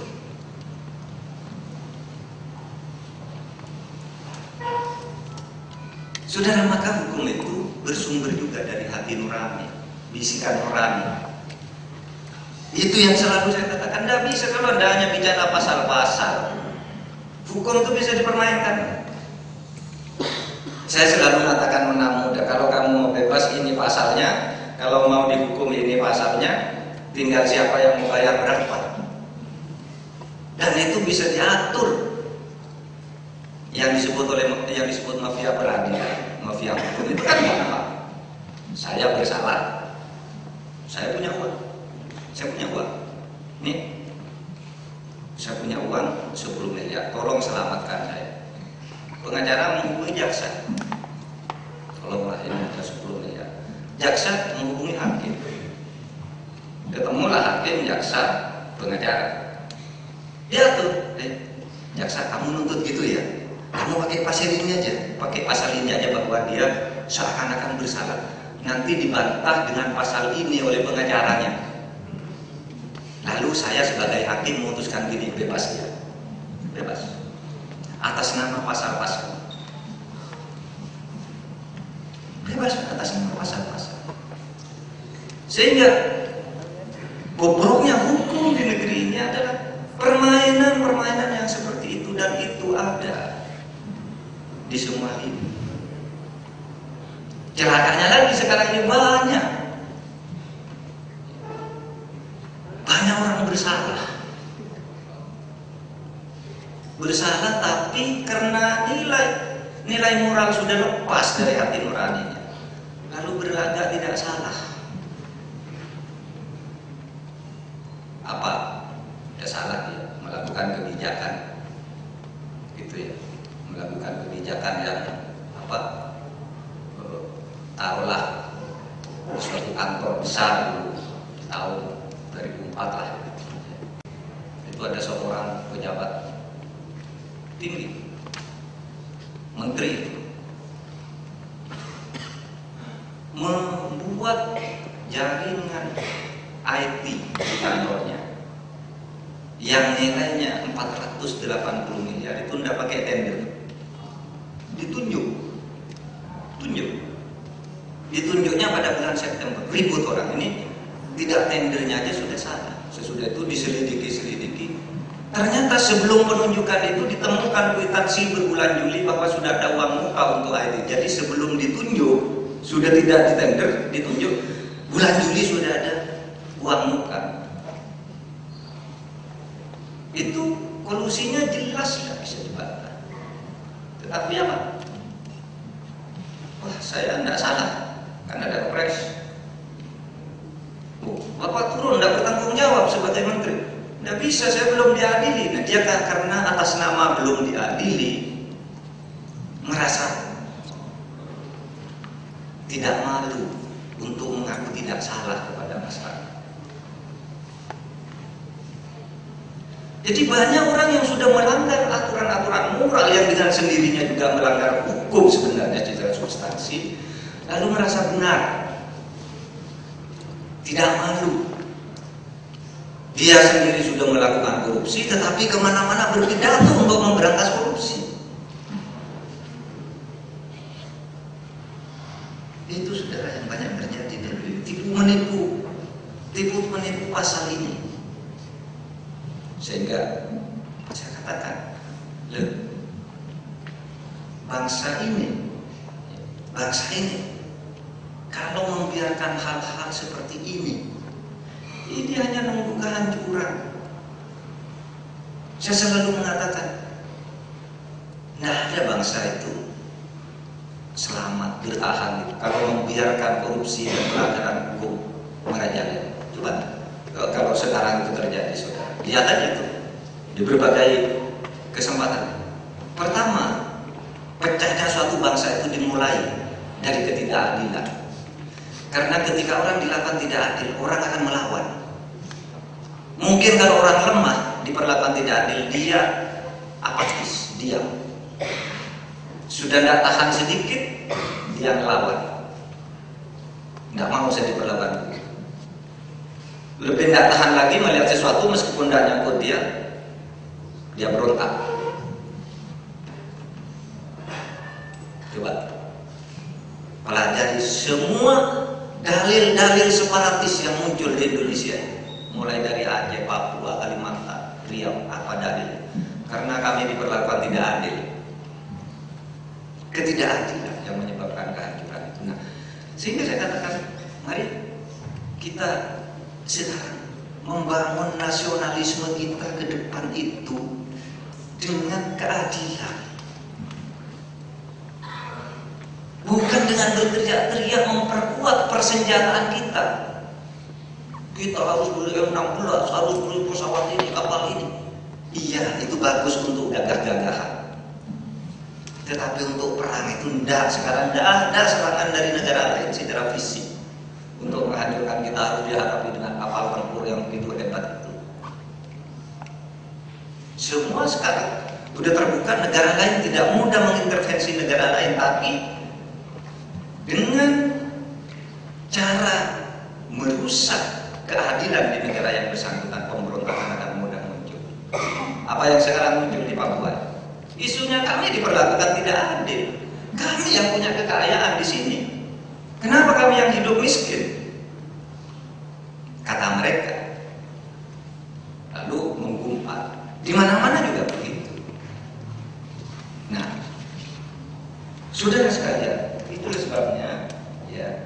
Saudara, maka hukum itu bersumber juga dari hati nurani, bisikan nurani. Itu yang selalu saya katakan, tidak bisa kalau Anda hanya bicara pasal-pasal. Hukum itu bisa dipermainkan. Saya selalu mengatakan menang muda, kalau kamu mau bebas ini pasalnya, kalau mau dihukum ini pasalnya, tinggal siapa yang mau bayar berapa. Dan itu bisa diatur. Yang disebut oleh yang disebut mafia peradilan, mafia hukum itu kan gampang. Saya bersalah, saya punya uang. Saya punya uang, nih, saya punya uang sepuluh miliar, tolong selamatkan saya. Pengacara menghubungi jaksa, tolonglah ini ada sepuluh miliar. Jaksa menghubungi hakim, ketemulah hakim, jaksa, pengacara. Dia tuh, eh, jaksa kamu nuntut gitu ya? Kamu pakai pasal ini aja, pakai pasal ini aja bahwa dia seakan-akan bersalah. Nanti dibantah dengan pasal ini oleh pengacaranya. Lalu saya sebagai hakim memutuskan diri bebas dia, bebas atas nama pasal-pasal, bebas atas nama pasal-pasal. Sehingga bobroknya hukum di negeri ini adalah permainan-permainan yang seperti itu, dan itu ada di semua ini. Celakanya lagi sekarang ini banyak. Banyak orang bersalah, bersalah tapi karena nilai nilai moral sudah lepas dari hati nuraninya, lalu berlagak tidak salah. Apa? Tidak salah dia melakukan kebijakan, gitu ya, melakukan kebijakan yang apa? Taruhlah suatu kantor besar dulu tahun dua ribu empat lah, itu ada seorang pejabat tinggi, menteri, membuat jaringan I T di kantornya yang nilainya empat ratus delapan puluh miliar, itu tidak pakai tender, ditunjuk, tunjuk, ditunjuknya pada bulan September, ribut orang ini. Tidak tendernya aja sudah salah. Sesudah itu diselidiki-selidiki. Ternyata sebelum penunjukan itu ditemukan kwitansi berbulan Juli bahwa sudah ada uang muka untuk I T. Jadi sebelum ditunjuk, sudah tidak ditender, ditunjuk, bulan Juli sudah ada uang muka. Itu kolusinya jelas tidak bisa dibantah. Tetapi apa? Wah, saya tidak salah, kan ada pres. Oh, Bapak turun, tidak bertanggung jawab sebagai menteri. Tidak bisa, saya belum diadili. Nah, dia karena atas nama belum diadili, merasa tidak malu untuk mengaku tidak salah kepada masyarakat. Jadi banyak orang yang sudah melanggar aturan-aturan moral yang dengan sendirinya juga melanggar hukum sebenarnya secara substansi, lalu merasa benar. Tidak malu. Dia sendiri sudah melakukan korupsi, tetapi kemana-mana berpidato untuk memberantas korupsi. Itu saudara yang banyak terjadi dari tipu menipu, tipu menipu pasal ini. Sehingga saya katakan, loh, bangsa ini, bangsa ini kalau membiarkan hal-hal seperti ini, ini hanya menunggu kehancuran. Saya selalu mengatakan, tidak ada bangsa itu selamat, bertahan kalau membiarkan korupsi dan pelanggaran hukum merajalela. Coba kalau sekarang itu terjadi, saudara, lihat aja itu di berbagai kesempatan. Pertama, pecahnya suatu bangsa itu dimulai dari ketidakadilan. Karena ketika orang dilakukan tidak adil, orang akan melawan. Mungkin kalau orang lemah diperlakukan tidak adil, dia apatis, diam. Sudah tidak tahan sedikit, dia ngelawan. Tidak mau saya diperlakukan. Lebih tidak tahan lagi melihat sesuatu meskipun tidak nyangkut dia, dia berontak. Coba pelajari semua dalil-dalil separatis yang muncul di Indonesia, mulai dari Aceh, Papua, Kalimantan, Riau, apa dalil? Karena kami diperlakukan tidak adil. Ketidakadilan yang menyebabkan kehancuran itu. Nah, sehingga saya katakan, mari kita sekarang membangun nasionalisme kita ke depan itu dengan keadilan, bukan dengan berteriak-teriak memperkuat persenjataan kita. Kita harus beli M enam belas, harus beli pesawat ini, kapal ini. Iya, itu bagus untuk gagah-gagahan. Tetapi untuk perang itu tidak. Sekarang tidak ada serangan dari negara lain secara fisik. Untuk menghancurkan kita harus dihadapi dengan kapal tempur yang begitu hebat itu. Semua sekarang sudah terbuka, negara lain tidak mudah mengintervensi negara lain, tapi dengan cara merusak keadilan di negara yang bersangkutan, pemberontakan akan mudah muncul. Apa yang sekarang muncul di Papua? Isunya kami diperlakukan tidak adil. Kami yang punya kekayaan di sini. Kenapa kami yang hidup miskin? Kata mereka. Lalu menggumpat. Di mana-mana juga begitu. Nah, saudara sekalian, itulah sebabnya ya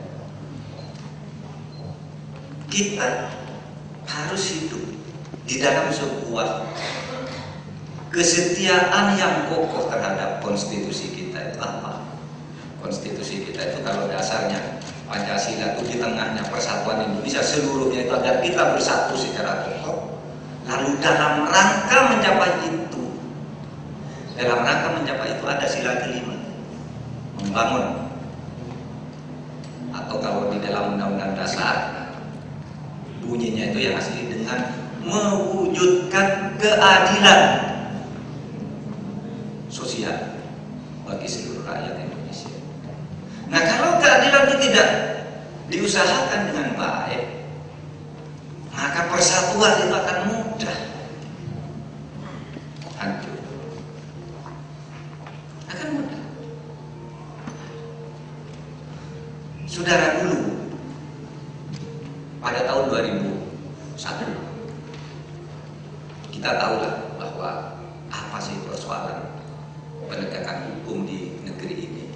kita harus hidup di dalam sebuah kesetiaan yang kokoh terhadap konstitusi kita. Itu apa? Konstitusi kita itu kalau dasarnya Pancasila itu di tengahnya persatuan Indonesia seluruhnya itu agar kita bersatu secara kokoh. Lalu dalam rangka mencapai itu, dalam rangka mencapai itu ada sila kelima, membangun, atau kalau di dalam undang-undang dasar bunyinya itu yang asli dengan mewujudkan keadilan sosial bagi seluruh rakyat Indonesia. Nah, kalau keadilan itu tidak diusahakan dengan baik, maka persatuan itu akan mudah hancur. Akan mudah. Saudara, dulu pada tahun dua ribu satu kita tahulah bahwa apa sih persoalan penegakan hukum di negeri ini.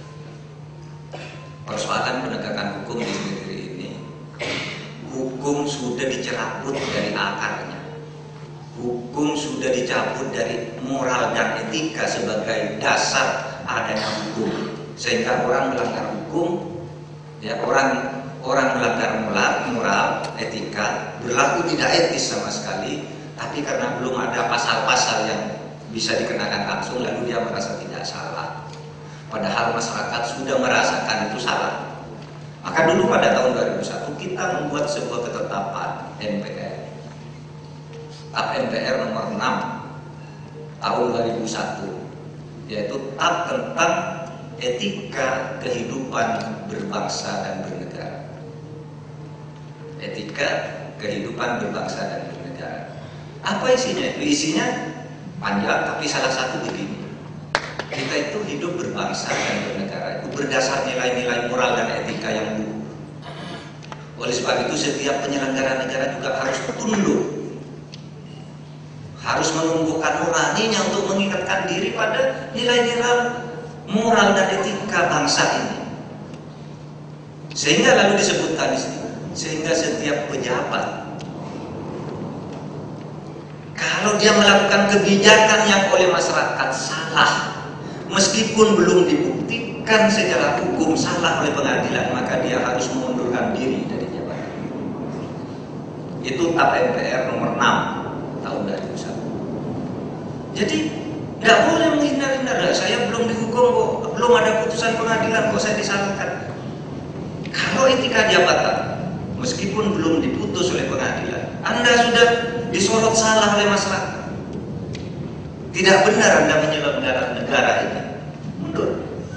Persoalan penegakan hukum di negeri ini, hukum sudah dicerabut dari akarnya. Hukum sudah dicabut dari moral dan etika sebagai dasar adanya hukum. Sehingga orang melanggar hukum, ya orang orang melanggar moral, moral, etika, berlaku tidak etis sama sekali. Tapi karena belum ada pasal-pasal yang bisa dikenakan langsung, lalu dia merasa tidak salah. Padahal masyarakat sudah merasakan itu salah. Maka dulu pada tahun dua ribu satu kita membuat sebuah ketetapan M P R. Tap M P R nomor enam tahun dua ribu satu, yaitu tap tentang etika kehidupan berbangsa dan bernegara. Etika kehidupan berbangsa dan bernegara. Apa isinya? Itu isinya panjang, tapi salah satu begini. Kita itu hidup berbangsa dan bernegara itu berdasar nilai-nilai moral dan etika yang luhur. Oleh sebab itu setiap penyelenggara negara juga harus tunduk, harus menumbuhkan nuraninya untuk mengikatkan diri pada nilai-nilai moral dan etika bangsa ini. Sehingga lalu disebutkan di sini, sehingga setiap pejabat kalau dia melakukan kebijakan yang oleh masyarakat salah, meskipun belum dibuktikan secara hukum salah oleh pengadilan, maka dia harus mengundurkan diri dari jabatan. Itu Tap M P R nomor enam tahun dua ribu satu. Jadi tidak boleh menghindar-hindar. Saya belum dihukum kok, belum ada putusan pengadilan kok saya disalahkan. Kalau etika jabatan, meskipun belum diputus oleh pengadilan, Anda sudah disorot salah oleh masyarakat. Tidak benar Anda menyelenggarakan negara ini, mundur.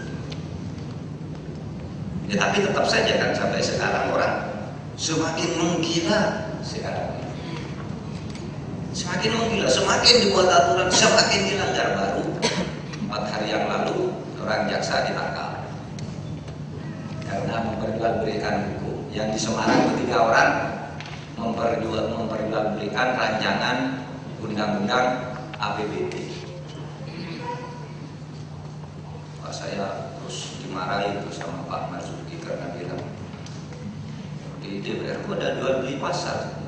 Ya, tapi tetap saja kan sampai sekarang orang semakin menggila sekarang. Semakin menggila, semakin dibuat aturan, semakin dilanggar. Baru empat hari yang lalu orang jaksa ditangkap karena memperjualbelikan buku. Yang di Semarang ketiga orang memperjual memperjualbelikan rancangan undang-undang A P B D. Pak saya terus dimarahi itu sama Pak Marzuki karena bilang di D P R itu ada jual beli pasar.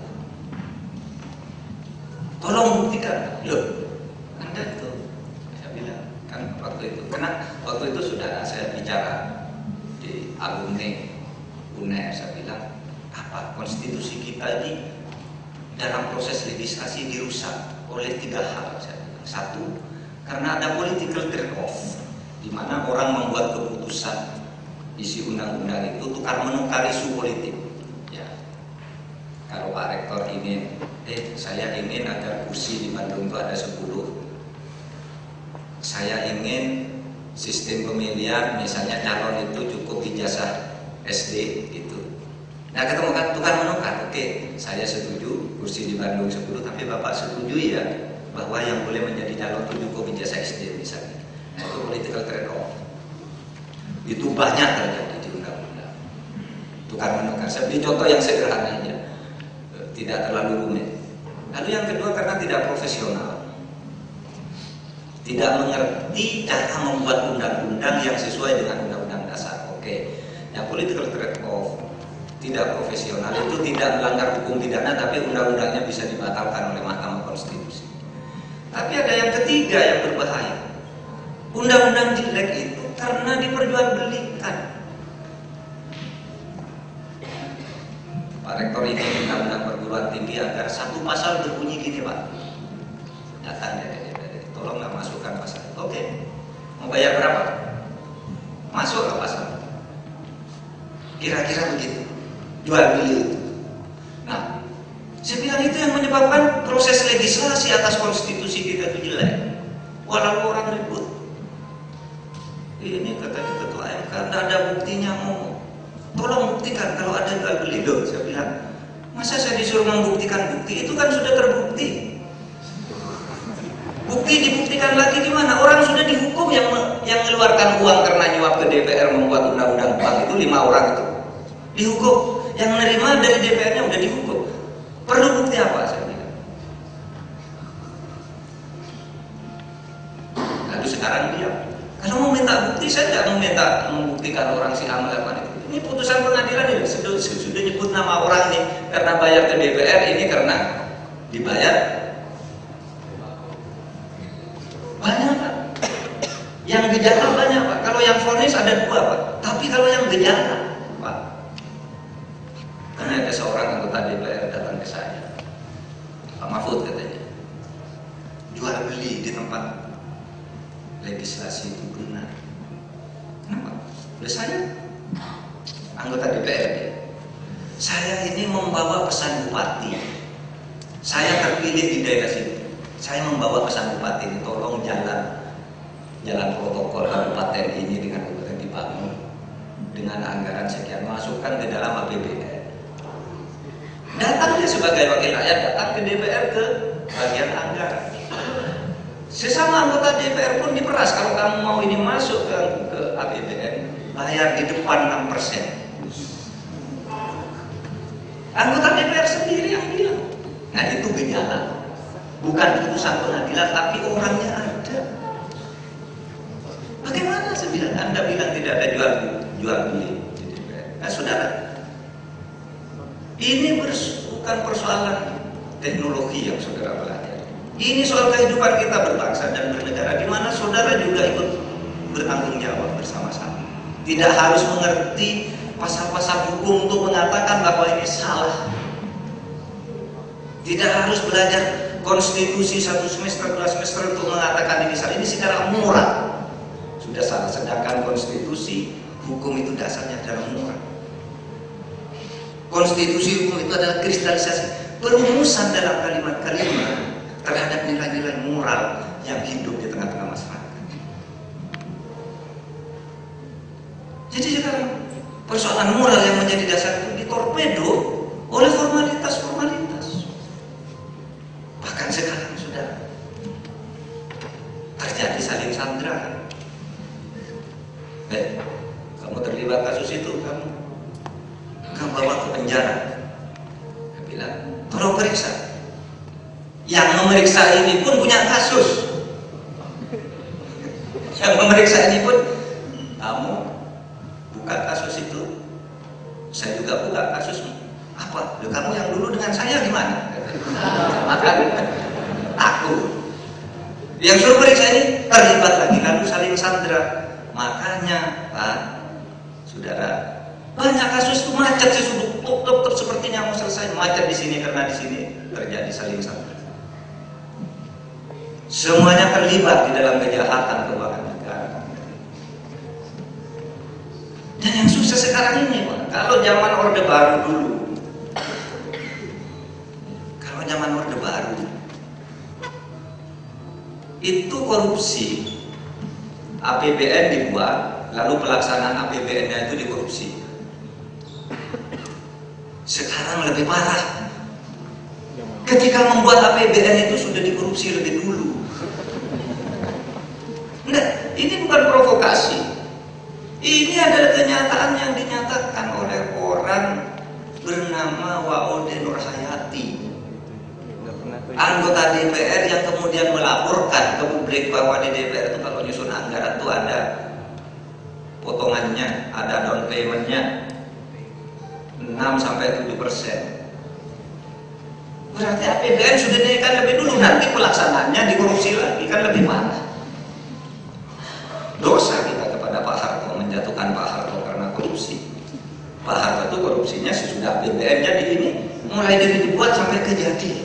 Tolong buktikan. Loh, Anda itu, saya bilang kan waktu itu, karena waktu itu sudah saya bicara di alumni U N E R, saya bilang apa konstitusi kita ini dalam proses legislasi dirusak oleh tiga hal. Saya bilang. Satu, karena ada political trade-off, di mana orang membuat keputusan isi undang-undang itu tukar menukar isu politik. Ya, kalau Pak Rektor ingin, eh saya ingin agar kursi di Bandung itu ada sepuluh. Saya ingin sistem pemilihan, misalnya calon itu cukup ijazah S D gitu. Nah ketemu kan tukar menukar, oke, saya setuju kursi di Bandung sepuluh, tapi Bapak setuju ya bahwa yang boleh menjadi calon itu cukup ijazah S D misalnya. Nah itu political trade-off. Itu banyak terjadi di undang-undang. Tukar menukar. Saya beri contoh yang sederhana aja, tidak terlalu rumit. Lalu yang kedua karena tidak profesional, tidak mengerti cara membuat undang-undang yang sesuai dengan undang-undang dasar. Oke, yang political trade-off, tidak profesional itu tidak melanggar hukum pidana, tapi undang-undangnya bisa dibatalkan oleh Mahkamah Konstitusi. Tapi ada yang ketiga yang berbahaya, undang-undang jelek itu karena diperjualbelikan. Pak Rektor ini undang-undang perguruan tinggi agar satu pasal berbunyi gini Pak, datang dari D P R, tolonglah masukkan pasal. Oke, mau bayar berapa? Masuk ke pasal. Kira-kira begitu, jual beli itu. Nah, saya bilang itu yang menyebabkan proses legislasi atas konstitusi kita itu jelek. Walau orang ribut, ini kata ketua M K, tidak ada buktinya, mau tolong buktikan kalau ada jual beli. Loh, saya bilang, masa saya disuruh membuktikan bukti? Itu kan sudah terbukti. Bukti dibuktikan lagi di mana? Orang sudah dihukum yang yang mengeluarkan uang karena nyuap ke D P R membuat undang-undang bank itu lima orang itu dihukum. Yang menerima dari D P R-nya udah dihukum. Perlu bukti apa? Saya bilang. Lalu sekarang dia, kalau mau minta bukti, saya tidak mau minta membuktikan orang si A melakukan itu. Ini putusan pengadilan ini sudah, sudah nyebut nama orang nih karena bayar ke D P R, ini karena dibayar. Banyak Pak. Yang gejala banyak Pak. Kalau yang vonis ada dua Pak. Tapi kalau yang gejala Pak, karena ada seorang anggota D P R datang ke saya, Pak Mahfud katanya, jual beli di tempat legislasi itu benar. Kenapa? Oleh saya, anggota D P R dia, saya ini membawa pesan bupati. Saya terpilih di daerah sini. Saya membawa pesan bupati ini, tolong jalan jalan protokol kabupaten ini dengan kabupaten dibangun dengan anggaran sekian, masukkan ke dalam A P B N. Datang dia sebagai wakil rakyat, datang ke D P R ke bagian anggaran. Sesama anggota D P R pun diperas, kalau kamu mau ini masuk ke, ke A P B N, bayar di depan enam persen. Anggota D P R sendiri yang bilang. Nah itu gejala. Bukan putusan pengadilan, tapi orangnya ada. Bagaimana saya bilang? Anda bilang tidak ada jual jual beli di D P R. Nah saudara, ini bukan persoalan teknologi yang saudara pelajari. Ini soal kehidupan kita berbangsa dan bernegara, di mana saudara juga ikut bertanggung jawab bersama-sama. Tidak harus mengerti pasal-pasal hukum untuk mengatakan bahwa ini salah. Tidak harus belajar konstitusi satu semester, dua semester untuk mengatakan ini salah. Ini secara moral sudah salah. Sedangkan konstitusi hukum itu dasarnya adalah moral. Konstitusi hukum itu adalah kristalisasi perumusan dalam kalimat-kalimat terhadap nilai-nilai moral yang hidup di tengah-tengah masyarakat. Jadi sekarang persoalan moral yang menjadi dasar itu ditorpedo oleh formalitas-formalitas. Bahkan sekarang sudah terjadi saling sandra. Eh, kamu terlibat kasus itu, kamu kamu bawa ke penjara. Dia bilang, tolong periksa. Yang memeriksa ini pun punya kasus. Yang memeriksa ini pun, kamu buka kasus itu, saya juga buka kasusmu. Apa? Loh, kamu yang dulu dengan saya gimana? Maka takut. Yang suruh periksa ini terlibat lagi, lalu saling sandra. Makanya, Pak, Saudara, banyak kasus itu macet sih, sudah tetap sepertinya mau selesai, macet di sini karena di sini terjadi saling sandra. Semuanya terlibat di dalam kejahatan keuangan negara. Dan yang susah sekarang ini, Pak, kalau zaman Orde Baru dulu, kalau zaman Orde Baru itu korupsi, A P B N dibuat, lalu pelaksanaan A P B N-nya itu dikorupsi. Sekarang lebih parah. Ketika membuat A P B N itu sudah dikorupsi lebih dulu. Nah, ini bukan provokasi. Ini adalah kenyataan yang dinyatakan oleh orang bernama Waode Nurhayati, anggota D P R yang kemudian melaporkan ke publik bahwa di D P R itu kalau nyusun anggaran itu ada potongannya, ada down payment-nya enam sampai tujuh persen. Berarti A P B N sudah dinaikkan lebih dulu, nanti pelaksanaannya dikorupsi lagi, kan lebih parah. Dosa kita kepada Pak Harto menjatuhkan Pak Harto karena korupsi. Pak Harto itu korupsinya sesudah A P B N jadi ini mulai dari dibuat sampai kejadian.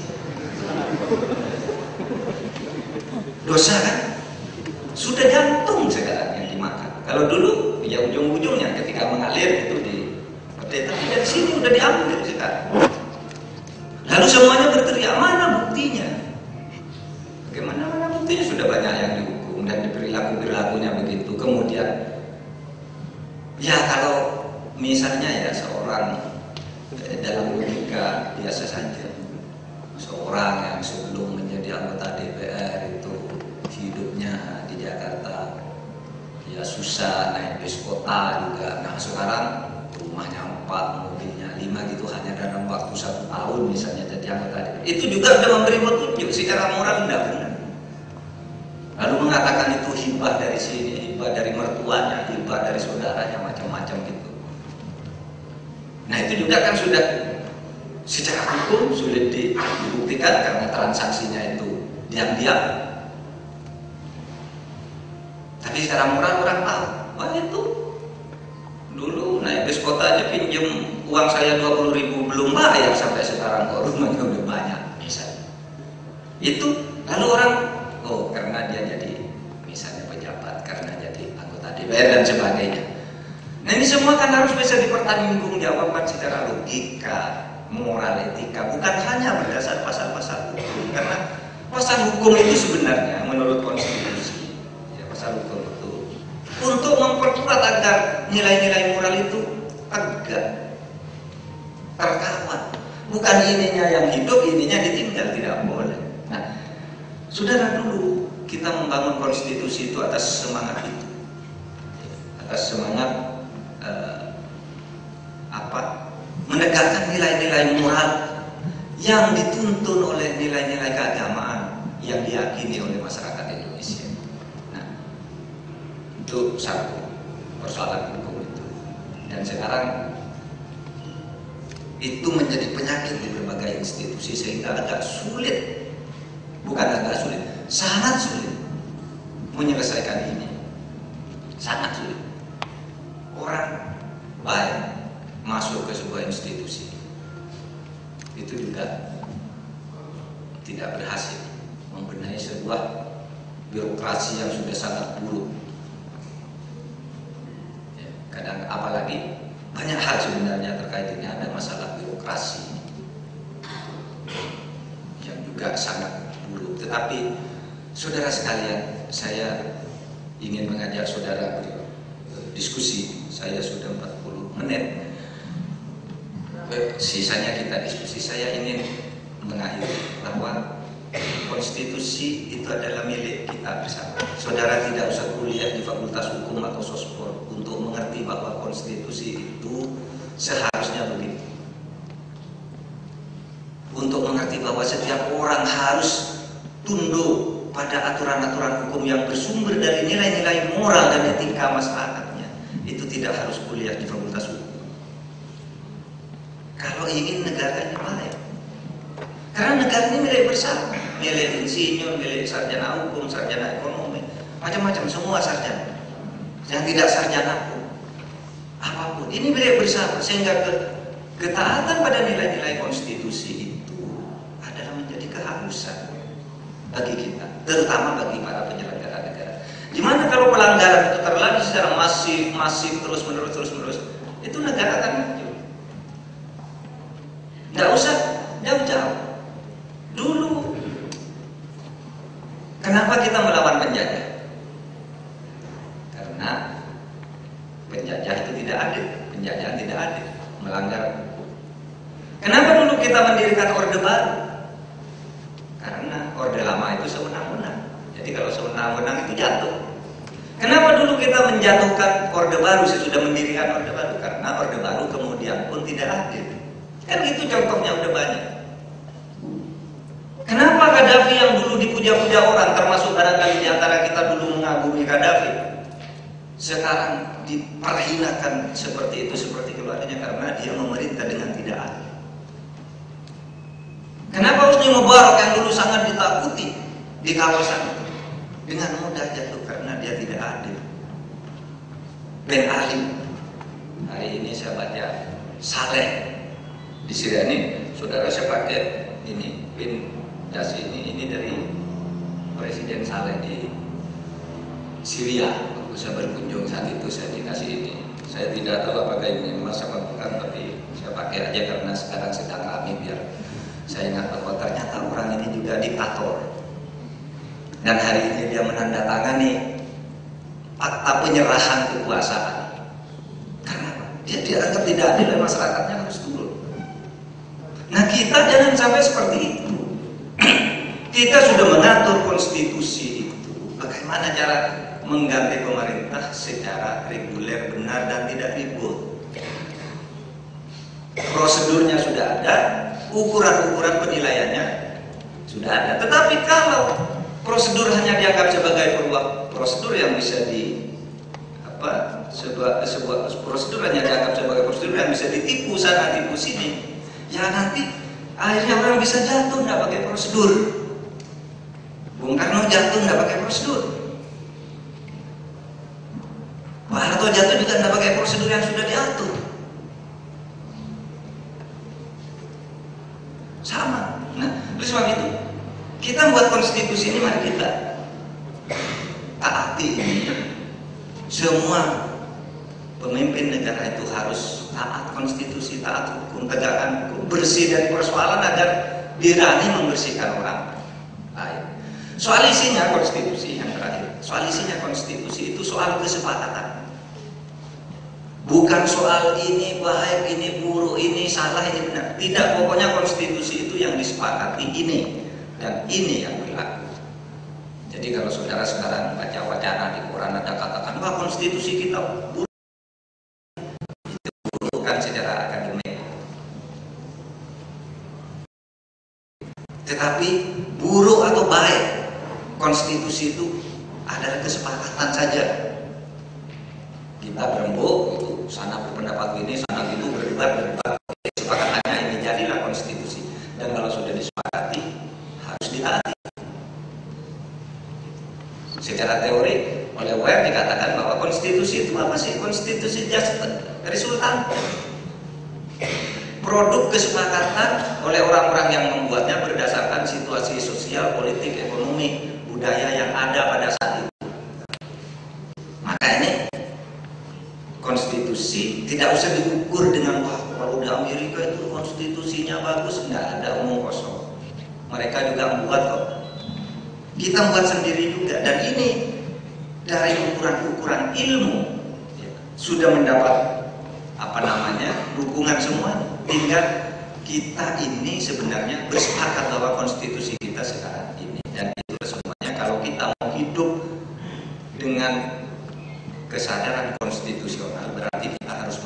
Dosa kan? Sudah jantung sekarang yang dimakan. Kalau dulu ya ujung-ujungnya ketika mengalir itu di peta, tapi dari sini udah diambil sekarang. Lalu semuanya berteriak, mana buktinya? Bagaimana mana buktinya? Sudah banyak yang dihukum dan perilaku-perilakunya begitu. Kemudian ya kalau misalnya ya seorang eh, dalam logika biasa saja, seorang yang sebelum menjadi anggota D P R itu hidupnya di Jakarta ya susah, naik bis kota juga. Nah sekarang rumahnya empat, mobilnya lima gitu hanya dalam waktu satu tahun misalnya jadi anggota D P R. Itu juga sudah memberi petunjuk secara moral tidak benar. Lalu mengatakan itu hibah dari sini, hibah dari mertuanya, hibah dari saudaranya, macam-macam gitu. Nah itu juga kan sudah secara hukum sulit dibuktikan karena transaksinya itu diam-diam. Tapi secara moral orang tahu, wah itu dulu naik bis kota aja pinjam uang saya dua puluh ribu belum bayar sampai sekarang kok rumahnya udah banyak misalnya. Itu lalu orang, oh karena dia jadi misalnya pejabat, karena jadi anggota D P R dan sebagainya. Nah ini semua kan harus bisa dipertanggungjawabkan secara logika, moral, etika, bukan hanya berdasar pasal-pasal hukum. Karena pasal hukum itu sebenarnya menurut konstitusi, ya pasal hukum itu untuk memperkuat agar nilai-nilai moral itu tegak, terkawal. Bukan ininya yang hidup, ininya ditinggal, tidak boleh. Nah, saudara, dulu kita membangun konstitusi itu atas semangat itu, atas semangat eh, apa? menegakkan nilai-nilai moral yang dituntun oleh nilai-nilai keagamaan yang diyakini oleh masyarakat Indonesia. Nah, itu satu persoalan hukum itu. Dan sekarang itu menjadi penyakit di berbagai institusi sehingga agak sulit, bukan agak sulit, sangat sulit menyelesaikan ini. Sangat sulit. Orang baik masuk ke sebuah institusi itu juga tidak berhasil membenahi sebuah birokrasi yang sudah sangat buruk. Ya, kadang apalagi banyak hal sebenarnya terkait ini, ada masalah birokrasi. juga sangat buruk. Tetapi saudara sekalian, saya ingin mengajak saudara berdiskusi. Saya sudah empat puluh menit, sisanya kita diskusi. Saya ingin mengakhiri bahwa konstitusi itu adalah milik kita bersama. Saudara tidak usah kuliah di Fakultas Hukum atau Sospor untuk mengerti bahwa konstitusi itu seharusnya begitu. Untuk mengerti bahwa setiap orang harus tunduk pada aturan-aturan hukum yang bersumber dari nilai-nilai moral dan etika masyarakatnya, itu tidak harus kuliah di Fakultas Hukum. Kalau ingin negaranya baik, karena negara ini milik bersama, milik insinyur, milik sarjana hukum, sarjana ekonomi, macam-macam, semua sarjana. Yang tidak sarjana pun, apapun, ini milik bersama. Sehingga ketaatan pada nilai-nilai konstitusi itu adalah menjadi keharusan bagi kita, terutama bagi para penyelenggara negara. Gimana kalau pelanggaran itu terjadi secara masif, masif terus menerus, terus menerus, itu negara akan maju. Tidak usah jauh-jauh. Dulu, kenapa kita melawan penjajah? Karena penjajah itu tidak adil, penjajahan tidak adil, melanggar hukum. Kenapa dulu kita mendirikan Orde Baru? Karena Orde Lama itu sewenang-wenang. Jadi kalau sewenang-wenang itu jatuh. Kenapa dulu kita menjatuhkan Orde Baru sesudah mendirikan Orde Baru? Karena Orde Baru kemudian pun tidak adil. Kan itu contohnya udah banyak. Kenapa Gaddafi yang dulu dipuja-puja orang, termasuk barangkali di antara kita dulu mengagumi Gaddafi, sekarang diperhinakan seperti itu, seperti keluarganya, karena dia memerintah dengan tidak adil. Kenapa Husni Mubarak yang dulu sangat ditakuti di kawasan itu dengan mudah jatuh karena dia tidak adil? Ben Ali, hari ini saya baca Saleh di Syria ini, saudara saya pakai ini pin jas ini, ini dari Presiden Saleh di Syria. Waktu saya berkunjung saat itu saya dikasih ini. Saya tidak tahu apakah ini emas apa bukan, tapi saya pakai aja karena sekarang sedang rame biar saya ingat bahwa ternyata orang ini juga diktator. Dan hari ini dia menandatangani fakta penyerahan kekuasaan. Karena dia dianggap tidak adil dan masyarakatnya harus turun. Nah, kita jangan sampai seperti itu. Kita sudah mengatur konstitusi itu, bagaimana cara mengganti pemerintah secara reguler, benar dan tidak ribut. Prosedurnya sudah ada, ukuran-ukuran penilaiannya sudah ada. Tetapi kalau prosedur hanya dianggap sebagai sebuah prosedur yang bisa di apa sebuah, sebuah prosedur hanya dianggap sebagai prosedur yang bisa ditipu sana tipu sini, ya nanti akhirnya orang bisa jatuh nggak pakai prosedur. Bung Karno jatuh nggak pakai prosedur. Pak Harto jatuh juga nggak pakai prosedur yang sudah diatur. Sama. Nah, oleh sebab itu kita buat konstitusi ini, mari kita taati ini. Semua pemimpin negara itu harus taat konstitusi, taat hukum, tegakkan hukum, bersih dari persoalan agar berani membersihkan orang lain. Soal isinya konstitusi yang terakhir, soal isinya konstitusi itu soal kesepakatan, bukan soal ini baik, ini buruk, ini salah, ini benar. Tidak, pokoknya konstitusi itu yang disepakati ini dan ini yang berlaku. Jadi kalau saudara sekarang baca wacana di Quran ada katakan wah konstitusi kita buruk, itu bukan secara akademik. Tetapi buruk atau baik, konstitusi itu adalah kesepakatan saja. Kita berembuk, itu sana berpendapat ini, sana itu berdebat, berdebat. Kesepakatannya ini jadilah konstitusi. Dan kalau sudah disepakati, harus ditaati. Secara teori, oleh Weir dikatakan bahwa konstitusi itu apa sih? Konstitusi just resultant, produk kesepakatan oleh orang-orang yang membuatnya berdasarkan situasi sosial, politik, ekonomi, budaya yang ada pada saat itu. Maka ini konstitusi tidak usah diukur dengan wah kalau di Amerika itu konstitusinya bagus, nggak ada omong kosong. mereka juga membuat kok. Kita buat sendiri juga, dan ini dari ukuran-ukuran ilmu ya, sudah mendapat apa namanya dukungan semua. Tinggal kita ini sebenarnya bersepakat bahwa konstitusi kita sekarang ini, dan itu semuanya kalau kita mau hidup dengan kesadaran konstitusional berarti kita harus